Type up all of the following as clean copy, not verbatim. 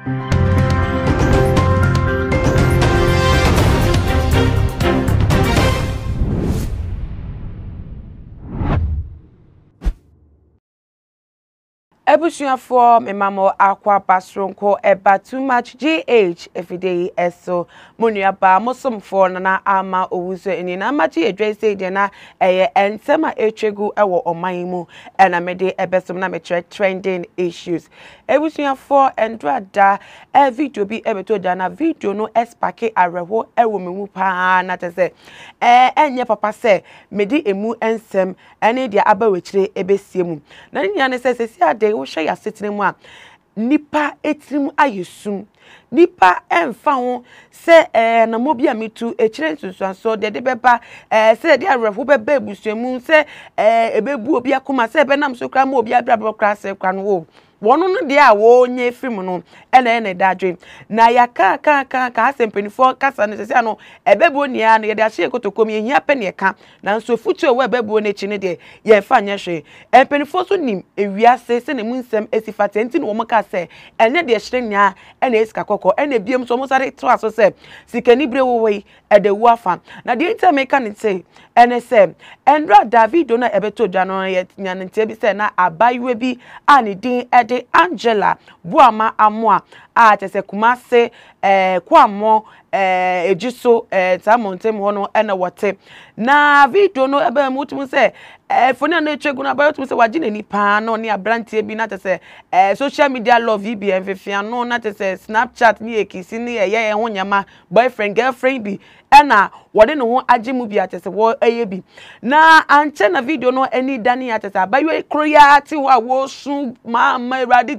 Ebushia for me mamo aqua pasronko eba too much GH every day eso munia ba mosom for na ama owuso eni na machi edwese de na ensema etwegu ewo oman mu na mede ebesom na me trending issues ebushia for endrada video bi ebeto da na video no espake areho ewo memu pa na tese enye papa se medi emu ensem ene dia abawechire ebesiemu na nya ne se sesi ade wo hwe ya setene mu a nipa etirim ayesum nipa emfa ho se na mobi amitu echire nsusuanso de beba se de arefo beba ebusuemu se ebebu obi akoma se be nam so kra ma obi abrabro kra se kra no wo wono no de a wo nye film no ene dadwe na ya ka asempenifor kasa ne sese ano ebebu nia na ye de ahye kotokom ye hia pe ne ka na nso futu ewe ebebu ne chi ne de ye fa nya hwe empenifor so nim ewiase se ne munsem esifate enti no mo ka se ene de hye nya ene esika kokko ene biem so mo sare to aso se sikani bre wo we ede wu afa na de enti me ka ne se ene se Endra David na ebeto dwa no ye nya ne nte bi se na abaywe bi ani din Angela Boamah amoa a tese kumase kwamo ejiso tamontem hono ena wote na video no ebe mutum se foni na etwegu na bayotum se wagine nipa no ne abrantie bi na tese social media love bi enfefia no na tese Snapchat ni ekisi ni ye ho nyama boyfriend girlfriend bi ena wode no ho agimu bi atese wo eye bi na anche na video no eni dani atese abayo kroya ti wa wo su ma eradi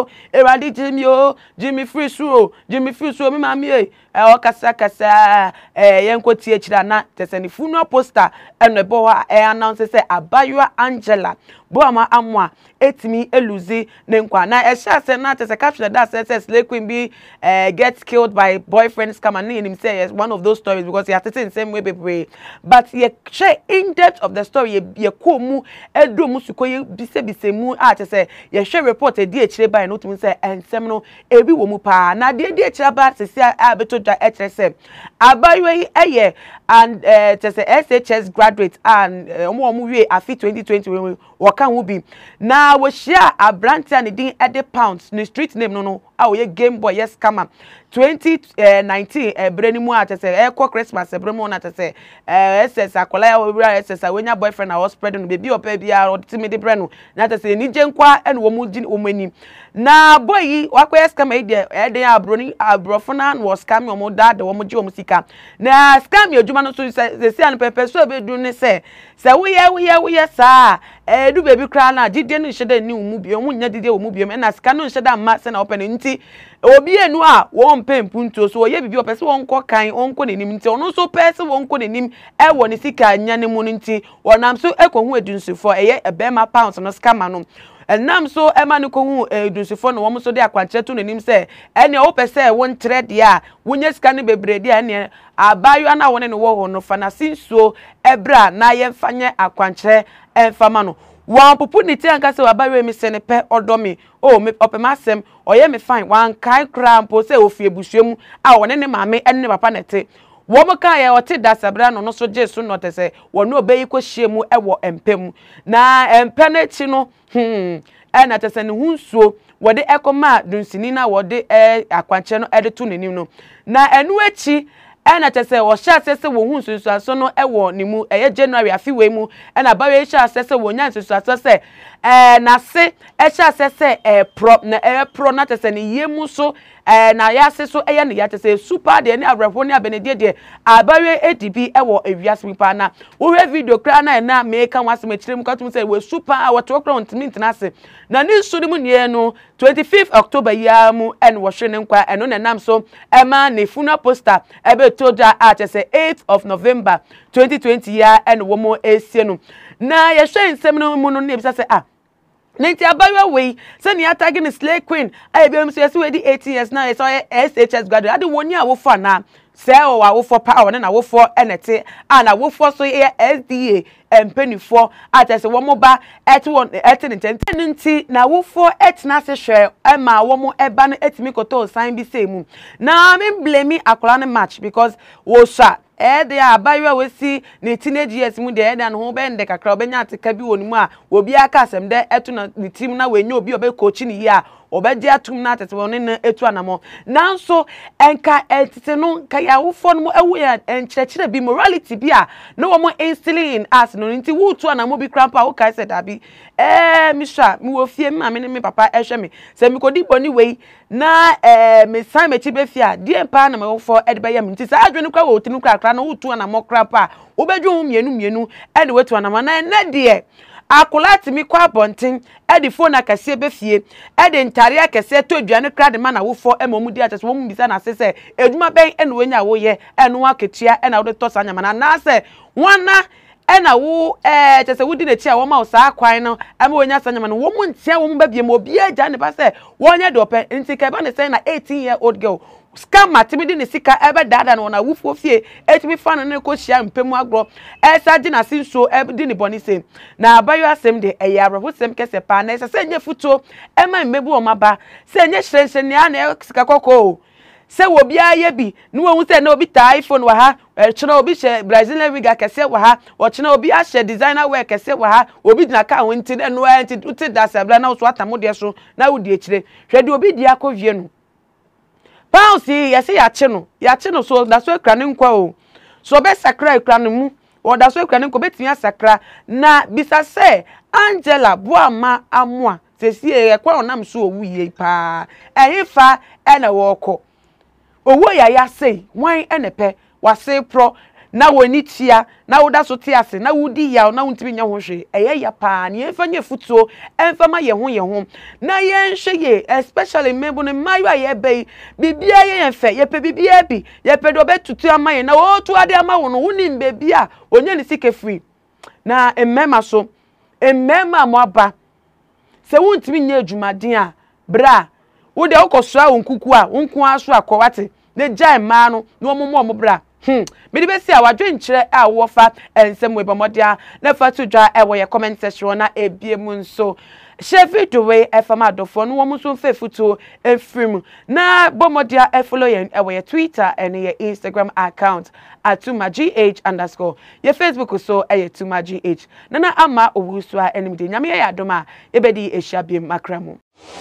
jimio Jimmy free so mi mami okasa yenkoti echira na tese ni funeral poster eno ebo ha announce say abaywa Angela Boamah amoa etimi eluzi ne nkwa na ehia se na tese caption that says Slay Queen be gets killed by boyfriends come and him say yes one of those stories because he has to say in same way baby but ye share in depth of the story ye komu edo musuko bise mu tese ye share report edi echire by no tumi say ensem no ebi wo mu pa na de echire ba sesi abeto da echire se abaywe eye and tese SHS graduate and omo wie afi 2020 waka wo bi na wo share abrante and din ede pounds ni street name no ye game boy yes scammer 2019 breni mu atese ekwo Christmas bremo na atese SS akola ya wura SS wenya boyfriend na was spread no baby opa bia oditime breno na atese ni jenkwa ene wo mu gin omani na boy yi wakwa yes scammer ede abroni abrofona was scam omo dad wo mu ji omo sika na scam adwuma no so se an pepe so be du ne se we sa du baby kra na gide no hyede ni mu bi omu nya dide omu bi na sika no hyede amma se na open nti obi enu a won pempunto so ye bibi opese won kọ kan onko nenim nti ono so pese won kọ nenim ewo ne sika nya ne mu nti wonam so ekohu edunsufo eye ebema pounds no scam no enam so ema ne kohu edunsufo no wom so de akwanche to nenim se ene wo pese won trade ya wonye sika ne bebrede ene abayo na won ne wo ho no fa na sinsuo ebra na ye mfanye akwanche enfama no wan pupu ni ti anka se wabawe mi se ne pe odomi o me opemasem oye me fine wan kai krampo se ofie busuemu a wone ne maame enne papa nete wo mo kan ye ote da sabra no so jesu no te se wonu obeyi ko hyiemu ewo empem na empe na chi no na te se ne hunsuo wode ekoma dunsini na wode akwanche no ede to nenim no na enu echi ena tese wo sha sese wo hu nsusuaso no ewo ni mu January afiwe mu ena bawe sha sese wo nya nsusuaso se na se sha sese pro na tese ni yemu so na ya se so ne ya tese super de ne abrafo ne abenedie de abawe edibi ewo ewiase mi pa na wo he video kra na make kan wasem chirem kwatum se we super wato kra ontimi ntinase na ni so ni mu nie no 25th October ya mu wo hwe ne nkwa eno na nam so ema ne funeral poster ebe toda atese 8th of November 2020 ya wo mo esie no na ye hwe nsem no mu no ne bisa se Ninti abayo way, send ya tagging a slay queen. I be already 18 years now. It's all SHS graduate. I don't want you for now. Sell I will for power and I will for NT and I will for so here SDA and penny for at as a one mobile at one at an tendency now will for at nasa share and my one more a banner at me to sign be same. Now I mean blame me a clan match because was shot. They are by we see the teenage years mu there and home bend the crabenya to Kabi on ma will be a casem there at the team now when you be a coaching here. Obedia tum na tete won ne etu anamo nanso enka etete no kaya wo fo no ewe en chechire bi morality bi a no wo instilling in us no nti wo tu anamo bi krampa wo kai said abi misha mi wo fie ma me ne me papa ehwe me se mi kodi boni wei na me san me chi be fie a die pa na me wo fo ede be yam nti sa adwene kwa wo tinu krakra no wo tu anamo krampa wo bedwu mienu ede we tu anamo na de akulati mi kwa bontin e di phone akase be fie e di ntare akase to aduane kra de ma na wo fo e mo mudi atese wo mu bisa na sese eduma ben e no wenya wo ye e no aketua e na wo de to sanya mana na se wana e na wo tese wudi na chi a wo ma wo sa kwan no e ma wonya sanya mana wo mu ntia wo mu ba bie mo obi agya ne ba se wonya de open nti ka ba ne se na 18-year-old girl scam matimidi ne sika ebe dada no na wufo fie etimi fan ne ko hia mpemu agro esa na sinso di ne boni se na abayo asem de eyabro hosem kese pa na esa se nye futo ema mmebu o maba se nye hrenhre ne ana sika kokko se wo bia ye bi no wo se na obi ta iPhone wa ha chena obi she Brazilian wig kese wa ha o chena obi a she designer wear kese wa ha obi dina ka wonti no anti uti da sabla na so atamo de so na wo di ekire hwede obi di akowie no Bouncy, yes, ya so that's why craning kwa so be sakra cranu mu or that's why craning ko betia sakra na bisa se Angela Boamah amwa se si e kwa onam so owu ye pa ehifa ena woko owo ya sei wan enepe wase pro na woni tia na woda so tia se na wudi ya na wuntimi nya ho hwe eye ya pa ne emfa nya futuo emfa ma ye ho na ye nhwe ye especially membo ne mayu aye bei bibia ye enfe ye pe bibia bi ye pe do betutu amaye na otu ade ama wo no woni mbebi a onye ne sike free na emmema so emmema mo aba se wuntimi nya adwumaden a bra wo de ukosoa wonkuku a wonku aso akowate ne jai ma no no mo bra me be see awadwe nkyere a wo fa ensem we bomodia na fa to dwa e wo ye comment section na ebiemu nso shefi dowe efama adofo no wo muso mfefuto efrim na bomodia e follow ye e wo ye Twitter and ye Instagram account @tumagh_ ye Facebook so e tumagh na ama owusu a enimde nyame ye adoma e bedi ehia makramu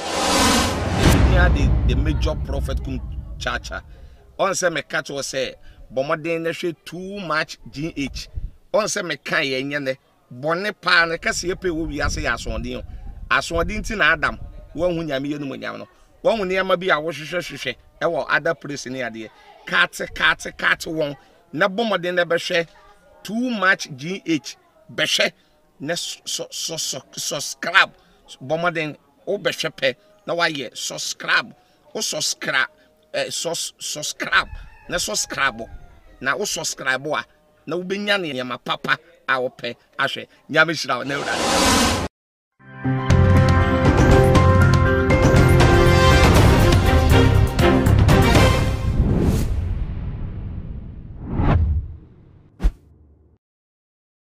the major prophet kun chacha on say me catch was say Bomaden na hwe too much GH on say me kan ye nyene bone pa na kase yepe wo wi ase ya asonde nti na adam wo hu nyame ye no nyam no wo hu ne ma bi a wo hwehwehwehwe e wo other place ne ade kat won na Bomaden na be hwe too much GH be hwe na subscribe Bomaden o be hwe pe na wa ye subscribe o subscribe subscribe na subscribe na wo subscribe a na wo benya ne yama papa a wo pe ahwe nyame hira na ura